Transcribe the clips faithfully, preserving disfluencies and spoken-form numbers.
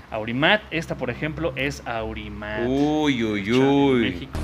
Aurimat. Esta, por ejemplo, es Aurimat. Uy, uy, uy. México.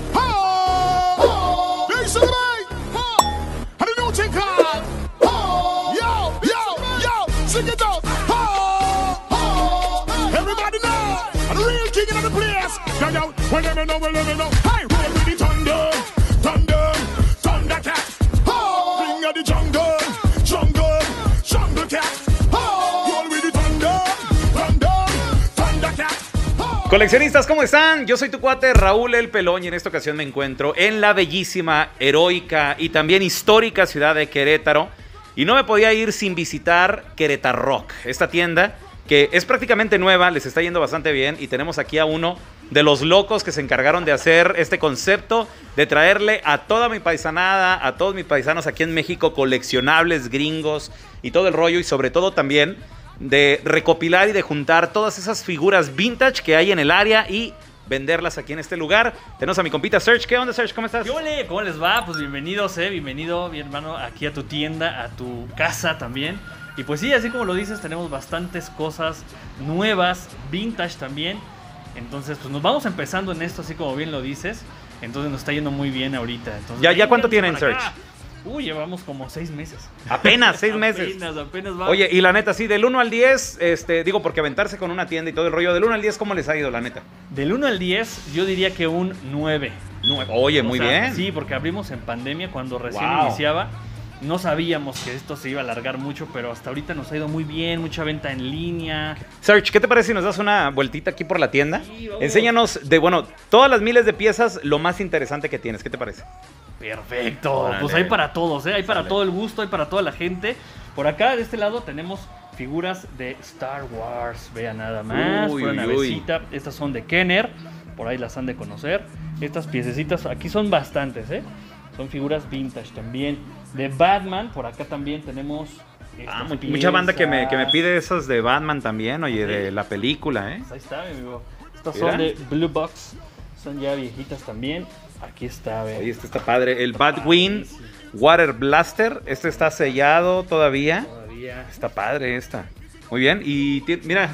Coleccionistas, ¿cómo están? Yo soy tu cuate Raúl El Pelón y en esta ocasión me encuentro en la bellísima, heroica y también histórica ciudad de Querétaro. Y no me podía ir sin visitar Querétaro Rock, esta tienda que es prácticamente nueva, les está yendo bastante bien. Y tenemos aquí a uno de los locos que se encargaron de hacer este concepto, de traerle a toda mi paisanada, a todos mis paisanos aquí en México, coleccionables, gringos y todo el rollo. Y sobre todo también de recopilar y de juntar todas esas figuras vintage que hay en el área y venderlas aquí en este lugar. Tenemos a mi compita Serge. ¿Qué onda, Serge? ¿Cómo estás? ¿Qué ole? ¿Cómo les va? Pues bienvenidos, eh, bienvenido, mi hermano, aquí a tu tienda, a tu casa también. Y pues sí, así como lo dices, tenemos bastantes cosas nuevas, vintage también. Entonces, pues nos vamos empezando en esto, así como bien lo dices. Entonces nos está yendo muy bien ahorita. Entonces, ¿Ya, ya cuánto tienen, Serge? Uy, llevamos como seis meses. Apenas, seis meses. Apenas, apenas va. Oye, y la neta, sí, del uno al diez, este, digo, porque aventarse con una tienda y todo el rollo, del uno al diez, ¿cómo les ha ido, la neta? Del uno al diez, yo diría que un nueve. nueve. Oye, muy o sea, bien. Sí, porque abrimos en pandemia cuando recién Wow. iniciaba. No sabíamos que esto se iba a alargar mucho, pero hasta ahorita nos ha ido muy bien, mucha venta en línea. Serge, ¿qué te parece si nos das una vueltita aquí por la tienda? Sí, vamos. Enséñanos de, bueno, todas las miles de piezas, lo más interesante que tienes. ¿Qué te parece? Perfecto, Órale. pues hay para todos, ¿eh? Hay para Órale. todo el gusto, hay para toda la gente. Por acá, de este lado, tenemos figuras de Star Wars. Vean nada más, Uy, pura uy, navecita. Estas son de Kenner, por ahí las han de conocer. Estas piececitas, aquí son bastantes, ¿eh? Son figuras vintage también. De Batman, por acá también tenemos... Ah, estas mu- piezas. mucha banda que me, que me pide esas de Batman también, oye, Sí. de la película, ¿eh? Pues ahí está, mi amigo. Estas Mira. son de Blue Box, son ya viejitas también. Aquí está, ve. Oye, este está padre. El Batwing Water Blaster, este está sellado todavía. Todavía. Está padre esta. Muy bien, y ti- mira,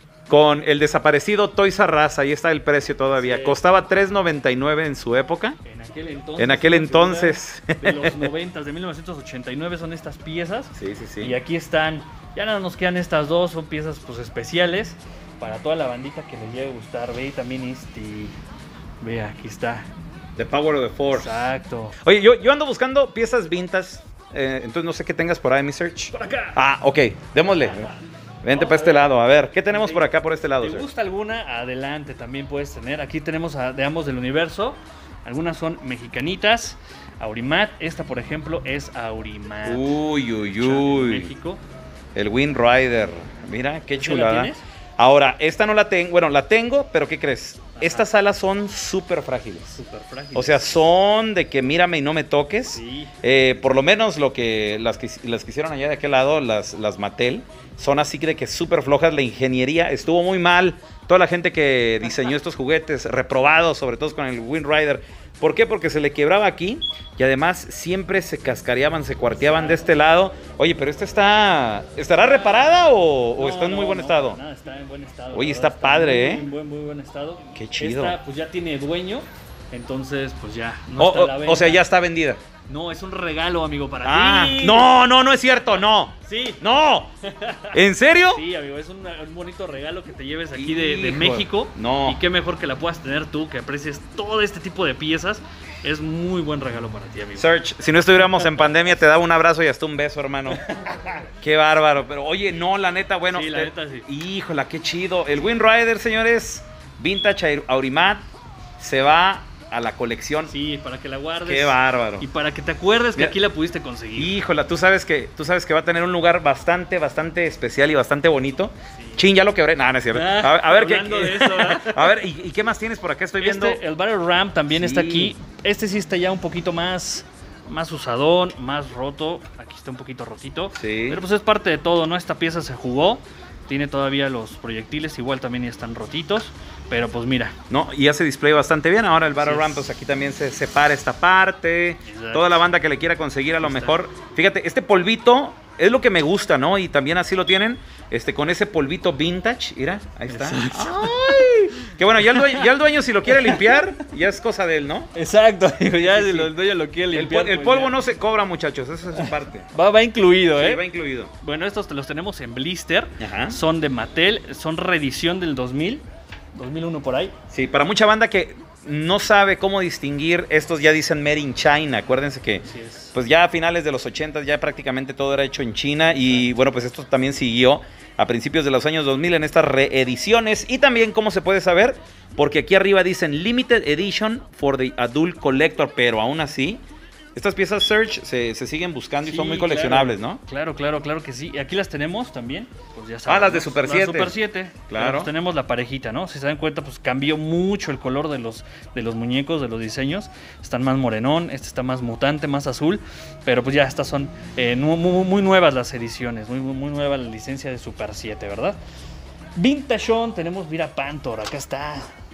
con el desaparecido Toys R Us, ahí está el precio todavía. Sí. Costaba tres noventa y nueve en su época. En aquel entonces. En aquel una figura entonces. De los noventas, de mil novecientos ochenta y nueve son estas piezas. Sí, sí, sí. Y aquí están, ya nada nos quedan estas dos, son piezas pues especiales para toda la bandita que les llegue a gustar. Ve también este, ve aquí está. The Power of the Force. Exacto. Oye, yo, yo ando buscando piezas vintage, eh, entonces no sé qué tengas por ahí, mi Search. Por acá. Ah, ok, démosle. Vente para este lado, a ver, ¿qué tenemos por acá por este lado, ¿Te Search? gusta alguna? Adelante, también puedes tener. Aquí tenemos a, de ambos del universo. Algunas son mexicanitas. Aurimat, esta por ejemplo es Aurimat. Uy, uy, Hecha en uy. México. El Wind Rider. Mira, qué ¿Sí la chulada. tienes? Ahora, esta no la tengo, bueno, la tengo, pero ¿qué crees? Ajá. Estas alas son súper frágiles. Súper frágil. O sea, son de que mírame y no me toques. Sí. Eh, por lo menos lo que las que las que hicieron allá de aquel lado, las, las Mattel, son así de que súper flojas. La ingeniería estuvo muy mal. Toda la gente que diseñó estos juguetes, reprobados, sobre todo con el Wind Rider. ¿Por qué? Porque se le quebraba aquí y además siempre se cascareaban, se cuarteaban de este lado. Oye, pero esta está... ¿Estará reparada o, o No, está en muy no, buen no, estado? Nada, está en buen estado. Oye, la está verdad, padre, muy, ¿eh? Muy buen, muy buen estado. Qué chido. Esta pues ya tiene dueño, entonces pues ya no O, está a la o- venta. o sea, ya está vendida. No, es un regalo, amigo, para Ah, ti. no, no, no es cierto, no. Sí. No. ¿En serio? Sí, amigo, es un, un bonito regalo que te lleves aquí de, de Hijo, México. no. Y qué mejor que la puedas tener tú, que aprecies todo este tipo de piezas. Es muy buen regalo para ti, amigo. Serge, si no estuviéramos en pandemia, te daba un abrazo y hasta un beso, hermano. Qué bárbaro. Pero oye, no, la neta, bueno. Sí, la te- neta, sí. Híjola, qué chido. El Wind Rider, señores, Vintage Aurimat, se va a la colección. Sí, para que la guardes. Qué bárbaro. Y para que te acuerdes que Mira. aquí la pudiste conseguir. Híjola, tú sabes que tú sabes que va a tener un lugar bastante, bastante especial y bastante bonito. Chin, ya lo quebré. No, no es cierto. Ah, A ver, a ver qué. hablando de eso, ¿verdad? A ver, ¿y, y qué más tienes por acá? Estoy viendo. Este, el Battle Ram también Sí. está aquí. Este sí está ya un poquito más, más usadón, más roto. Aquí está un poquito rotito. Sí. Pero pues es parte de todo, ¿no? Esta pieza se jugó. Tiene todavía los proyectiles, igual también ya están rotitos. Pero pues mira. No, y hace display bastante bien. Ahora el Battle Así Ram, es. pues aquí también se separa esta parte. Exacto. Toda la banda que le quiera conseguir a lo Ahí está. mejor. Fíjate, este polvito es lo que me gusta, ¿no? Y también así lo tienen, este, con ese polvito vintage, mira, ahí está. ¡Ay! Que bueno, ya el, dueño, ya el dueño si lo quiere limpiar, ya es cosa de él, ¿no? Exacto, digo, ya Sí, si sí. el dueño lo quiere El, limpiar. pol- el pues polvo ya. no se cobra, muchachos, esa es su parte. Va, va incluido, ¿eh? Sí, va incluido. Bueno, estos te los tenemos en blister. Ajá. Son de Mattel, son reedición del dos mil, dos mil uno por ahí. Sí, para mucha banda que no sabe cómo distinguir, estos ya dicen Made in China. Acuérdense que Así es. pues ya a finales de los ochenta ya prácticamente todo era hecho en China y bueno, pues esto también siguió a principios de los años dos mil en estas reediciones. Y también, ¿cómo se puede saber? Porque aquí arriba dicen Limited Edition for the Adult Collector, pero aún así, estas piezas Search se, se siguen buscando y Sí, son muy coleccionables, claro. ¿no? Claro, claro, claro que sí. Y aquí las tenemos también. Pues ya Ah, sabes, las de ¿no? Super Las siete. Super siete. Claro. Pero, pues, tenemos la parejita, ¿no? Si se dan cuenta, pues cambió mucho el color de los, de los muñecos, de los diseños. Están más morenón, este está más mutante, más azul. Pero pues ya estas son eh, muy, muy, muy nuevas las ediciones. Muy, muy, muy nueva la licencia de Super siete, ¿verdad? Vintageon, tenemos, mira, Panther, acá está.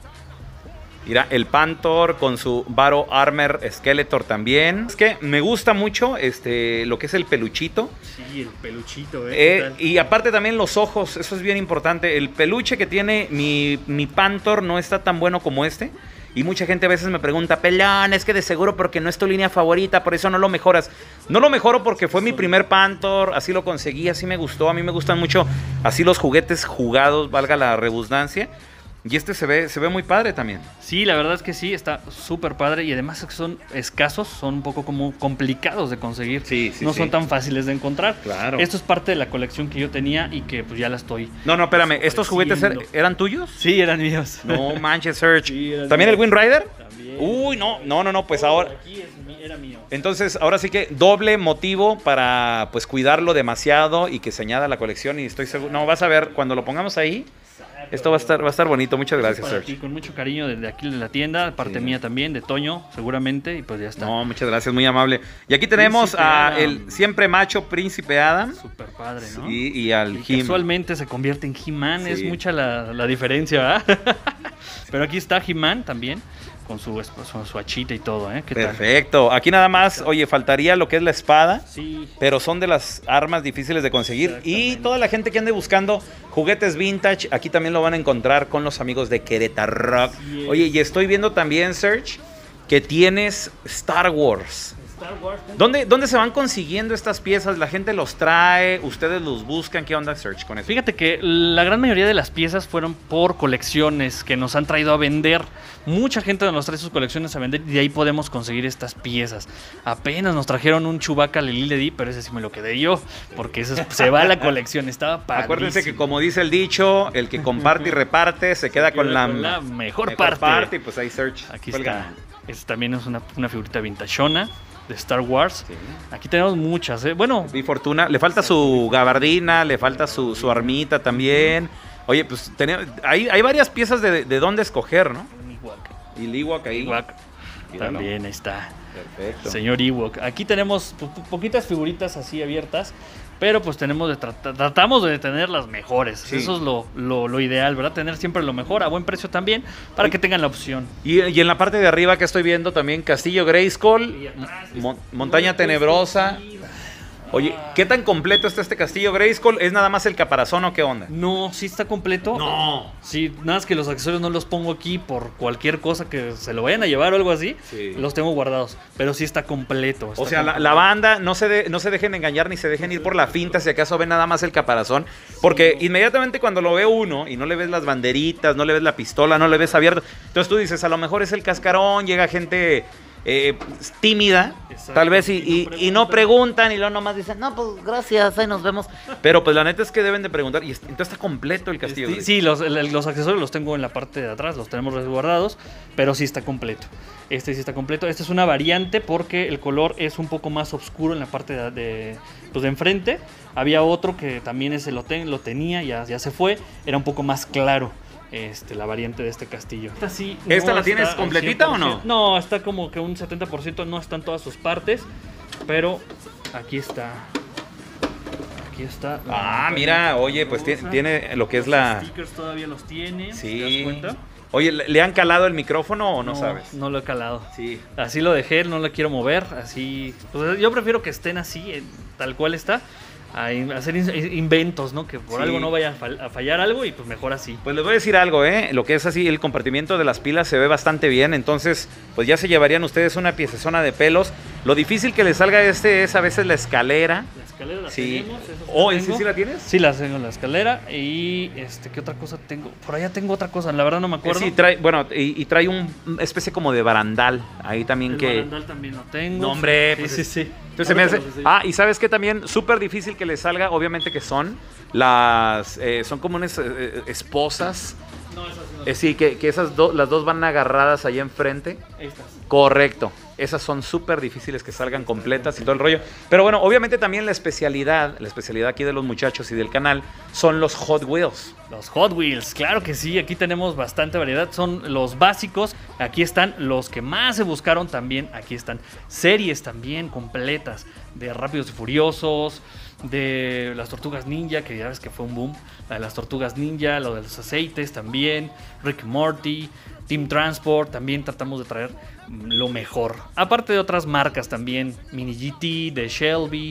Mira, el Panther con su Battle Armor Skeletor también. Es que me gusta mucho este, lo que es el peluchito. Sí, el peluchito, Eh, y aparte también los ojos, eso es bien importante. El peluche que tiene mi, mi Panther no está tan bueno como este. Y mucha gente a veces me pregunta, Pelón, es que de seguro porque no es tu línea favorita, por eso no lo mejoras. No lo mejoro porque fue mi primer Panther, así lo conseguí, así me gustó. A mí me gustan mucho así los juguetes jugados, valga la redundancia. Y este se ve, se ve muy padre también. Sí, la verdad es que sí, está súper padre y además es que son escasos, son un poco como complicados de conseguir. Sí, sí, no sí. son tan fáciles de encontrar. Claro. Esto es parte de la colección que yo tenía y que pues ya la estoy. No, no, espérame, ¿estos juguetes er- Ofreciendo. eran tuyos? Sí, eran míos. No manches, Search. Sí, eran ¿También el míos. Wind Rider? También. Uy, no, no, no, no, pues Todo ahora... Aquí es mi- era mío. Entonces, ahora sí que doble motivo para pues cuidarlo demasiado y que se añada a la colección y estoy seguro... No, vas a ver, cuando lo pongamos ahí, esto va a estar, va a estar bonito. Muchas gracias, Para ti, Search. con mucho cariño desde aquí de la tienda, parte Sí. mía también, de Toño, seguramente, y pues ya está. No, muchas gracias, muy amable. Y aquí tenemos Príncipe a Adam. el siempre macho Príncipe Adam Súper padre, ¿no? y, y al Y He-Man. casualmente se convierte en He-Man, Sí. es mucha la, la diferencia, ¿verdad? Pero aquí está He-Man también, con su, con su hachita y todo, ¿eh? ¿Qué tal? Perfecto. Aquí nada más, oye, faltaría lo que es la espada. Sí, Pero son de las armas difíciles de conseguir. Y Exactamente. toda la gente que ande buscando juguetes vintage, aquí también lo van a encontrar con los amigos de Querétaro Rock. Así es. Oye, y estoy viendo también, Serge, que tienes Star Wars. Star Wars. ¿Dónde, ¿Dónde se van consiguiendo estas piezas? ¿La gente los trae? ¿Ustedes los buscan? ¿Qué onda, Serge, con eso? Fíjate que la gran mayoría de las piezas fueron por colecciones que nos han traído a vender. Mucha gente nos trae sus colecciones a vender y de ahí podemos conseguir estas piezas. Apenas nos trajeron un Chewbacca Lily Ledy, pero ese sí me lo quedé yo, porque ese se va a la colección. Estaba padrísimo. Acuérdense que como dice el dicho, el que comparte y reparte se queda, con, la, la mejor, parte. Y pues ahí, Serge, Aquí fue el está. ganador. Esta también es una, una figurita vintachona de Star Wars. Sí. Aquí tenemos muchas, ¿eh? Bueno, Vi Fortuna, le falta su gabardina, le falta su, su armita también. Oye, pues tenemos, hay, hay varias piezas de, de dónde escoger, ¿no? un Ewok. Y el Ewok ahí. Ewok. Míralo. También ahí está. Perfecto. Señor Ewok. Aquí tenemos po- po- poquitas figuritas así abiertas, pero pues tenemos de tra- tratamos de tener las mejores. Sí. Eso es lo, lo, lo ideal, ¿verdad? Tener siempre lo mejor a buen precio también, para Oye. que tengan la opción. Y, y en la parte de arriba que estoy viendo también Castillo Grayskull, Y atrás, Mon- Montaña Tenebrosa. Oye, ¿qué tan completo está este Castillo Grayskull? ¿Es nada más el caparazón o qué onda? No, sí está completo. No. Sí, nada más que los accesorios no los pongo aquí por cualquier cosa que se lo vayan a llevar o algo así. Sí. Los tengo guardados, pero sí está completo. O está sea, la, completo. la banda no se, de- no se dejen engañar ni se dejen ir por la finta si acaso ven nada más el caparazón. Porque inmediatamente cuando lo ve uno y no le ves las banderitas, no le ves la pistola, no le ves abierto, entonces tú dices, a lo mejor es el cascarón, llega gente eh, tímida, Exacto. tal vez, y, Y no y- y no preguntan y luego nomás dicen, no, pues gracias, ahí nos vemos. Pero pues la neta es que deben de preguntar y est- entonces está completo el castillo. Este, sí, los, el- los accesorios los tengo en la parte de atrás, los tenemos resguardados, pero sí está completo. Este sí está completo. Esta es una variante porque el color es un poco más oscuro en la parte de, de, pues de enfrente. Había otro que también ese lo, ten- lo tenía, ya, ya se fue, era un poco más claro. Este, la variante de este castillo. Esta sí. ¿Esta la está tienes al completita o no? cien por ciento. No, está como que un setenta por ciento, no están todas sus partes, pero aquí está. Aquí está. Ah, mira, oye, pues tiene, tiene lo que es la... Los stickers todavía los tiene. ¿Te das Sí. cuenta? Oye, ¿le le han calado el micrófono o no, sabes? No lo he calado. Sí. Así lo dejé, no lo quiero mover. Así. Pues yo prefiero que estén así, en- tal cual está, a in- a hacer in- inventos, ¿no? Que por Sí. algo no vaya a, fal- a fallar algo y pues mejor así. Pues les voy a decir algo, ¿eh? Lo que es así, el compartimiento de las pilas se ve bastante bien, entonces pues ya se llevarían ustedes una piecezona de pelos. Lo difícil que les salga este es a veces la escalera. La escalera la Sí. tenemos. eso sí Oh, la ¿en sí tengo. sí la tienes? Sí, la tengo en la escalera. Y este, ¿qué otra cosa tengo? Por allá tengo otra cosa, la verdad no me acuerdo. Sí, trae, bueno, y, y trae un una especie como de barandal, ahí también El que... barandal también lo tengo. No, hombre, sí, pues sí, es- sí. Entonces se me Ahorita hace... los enseño. Ah, y ¿sabes qué también? Súper difícil que les salga, obviamente que son las... eh, son como unas eh, esposas. No, esas no. Eh, sí, que, que esas dos, las dos van agarradas allá enfrente. Estas. Correcto. Esas son súper difíciles que salgan completas y todo el rollo. Pero bueno, obviamente también la especialidad, la especialidad aquí de los muchachos y del canal son los Hot Wheels. Los Hot Wheels, claro que sí, aquí tenemos bastante variedad, son los básicos, aquí están los que más se buscaron también, aquí están series también completas de Rápidos y Furiosos, de las Tortugas Ninja, que ya ves que fue un boom, la de las Tortugas Ninja, lo de los aceites también, Rick and Morty, Team Transport, también tratamos de traer lo mejor. Aparte de otras marcas también, Mini G T, de Shelby,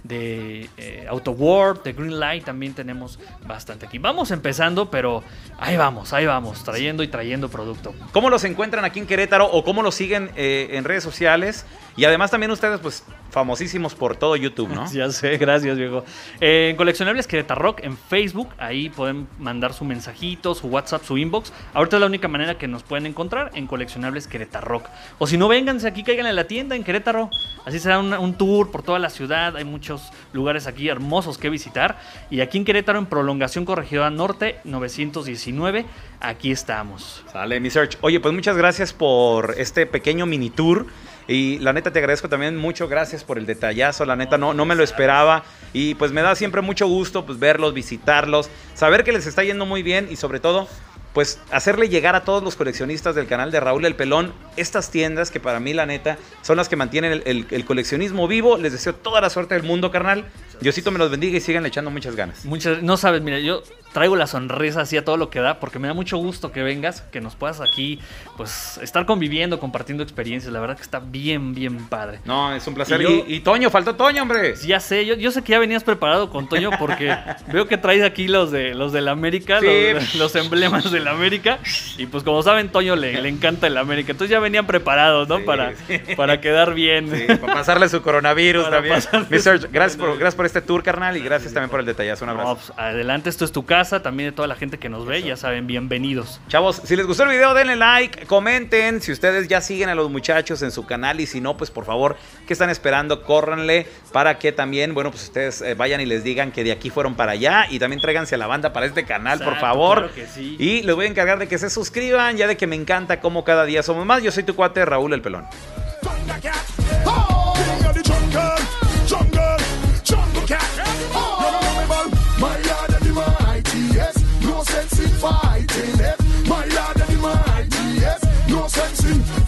de eh, AutoWorld, de Greenlight, también tenemos bastante aquí. Vamos empezando, pero ahí vamos, ahí vamos, trayendo y trayendo producto. ¿Cómo los encuentran aquí en Querétaro o cómo los siguen eh, en redes sociales? Y además también ustedes, pues, famosísimos por todo YouTube, ¿no? Ya sé, gracias, viejo. Eh, en Coleccionables Querétaro Rock en Facebook, ahí pueden mandar su mensajito, su WhatsApp, su inbox. Ahorita es la única manera que nos pueden encontrar en Coleccionables Querétaro Rock. O si no, vénganse aquí, caigan en la tienda en Querétaro. Así será un, un tour por toda la ciudad. Hay muchos lugares aquí hermosos que visitar. Y aquí en Querétaro, en Prolongación Corregidora Norte, novecientos diecinueve, aquí estamos. Sale, mi Search. Oye, pues muchas gracias por este pequeño mini tour. Y la neta te agradezco también mucho, gracias por el detallazo, la neta no, no me lo esperaba y pues me da siempre mucho gusto pues verlos, visitarlos, saber que les está yendo muy bien y sobre todo pues hacerle llegar a todos los coleccionistas del canal de Raúl el Pelón estas tiendas que para mí la neta son las que mantienen el, el, el coleccionismo vivo. Les deseo toda la suerte del mundo, carnal. Diosito me los bendiga y sigan echando muchas ganas. Muchas, no sabes, mira, yo traigo la sonrisa así a todo lo que da, porque me da mucho gusto que vengas, que nos puedas aquí, pues, estar conviviendo, compartiendo experiencias. La verdad que está bien, bien padre. No, es un placer. Y Y, yo- y Toño, faltó Toño, hombre. Sí, ya sé, yo, yo sé que ya venías preparado con Toño, porque veo que traes aquí los de los del América, Sí. los, los emblemas del América, y pues como saben, Toño le, le encanta el América, entonces ya venían preparados, ¿no? Sí, para, sí. para quedar bien. Sí, para pasarle su coronavirus Para también. pasarle mister su gracias por, coronavirus. gracias por este tour, carnal, y gracias también por el detallazo. Un abrazo. No, pues, adelante, esto es tu casa, también de toda la gente que nos ve, ya saben, bienvenidos. Chavos, si les gustó el video, denle like, comenten. Si ustedes ya siguen a los muchachos en su canal y si no, pues por favor, ¿qué están esperando? Córranle para que también, bueno, pues ustedes eh, vayan y les digan que de aquí fueron para allá y también tráiganse a la banda para este canal, por Exacto, favor. claro que sí. Y les voy a encargar de que se suscriban, ya de que me encanta cómo cada día somos más. Yo soy tu cuate Raúl el Pelón. Thundercat. Oh, king of the jungle, jungle, jungle cat. Oh, you know me, man. My lord and the mighty, yes. No sense in fighting, yes. My lord and the mighty, yes. No sense in